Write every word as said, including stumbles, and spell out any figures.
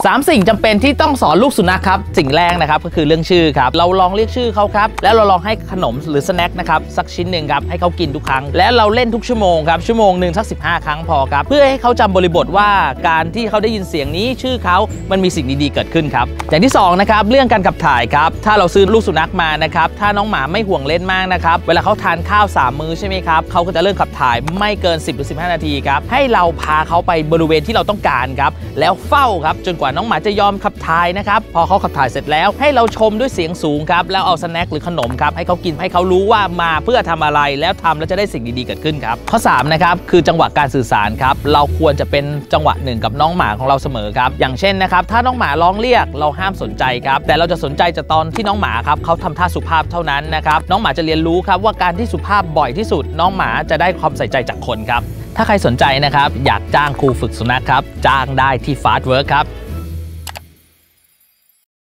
สามสิ่งจำเป็นที่ต้องสอนลูกสุนัขครับสิ่งแรกนะครับก็คือเรื่องชื่อครับเราลองเรียกชื่อเขาครับแล้วเราลองให้ขนมหรือสแน็คนะครับสักชิ้นหนึ่งครับให้เขากินทุกครั้งและเราเล่นทุกชั่วโมงครับชั่วโมงหนึ่งสักสิบห้าครั้งพอครับเพื่อให้เขาจำบริบทว่าการที่เขาได้ยินเสียงนี้ชื่อเขามันมีสิ่งดีๆเกิดขึ้นครับอย่างที่สองนะครับเรื่องการขับถ่ายครับถ้าเราซื้อลูกสุนัขมานะครับถ้าน้องหมาไม่ห่วงเล่นมากนะครับเวลาเขาทานข้าวสามมื้อใช่ไหมครับเขาก็จะเริ่มขับถ่ายไม่เกินสิบหรือสิบห้านาทีครับให้เราพาเขาไปบริเวณที่เราต้องการครับแล้วเฝ้าครับจนกว่าน้องหมาจะยอมขับถ่ายนะครับพอเขาขับถ่ายเสร็จแล้วให้เราชมด้วยเสียงสูงครับแล้วเอาสแน็คหรือขนมครับให้เขากินให้เขารู้ว่ามาเพื่อทำอะไรแล้วทำแล้วจะได้สิ่งดีๆเกิดขึ้นครับข้อสามนะครับคือจังหวะการสื่อสารครับเราควรจะเป็นจังหวะหนึ่งกับน้องหมาของเราเสมอครับอย่างเช่นนะครับถ้าน้องหมาร้องเรียกเราห้ามสนใจครับแต่เราจะสนใจจากตอนที่น้องหมาครับเขาทำท่าสุภาพเท่านั้นนะครับน้องหมาจะเรียนรู้ครับว่าการที่สุภาพบ่อยที่สุดน้องหมาจะได้ความใส่ใจจากคนครับถ้าใครสนใจนะครับอยากจ้างครูฝึกสุนัขครับจ้างได้ที่ Fast Work ครับ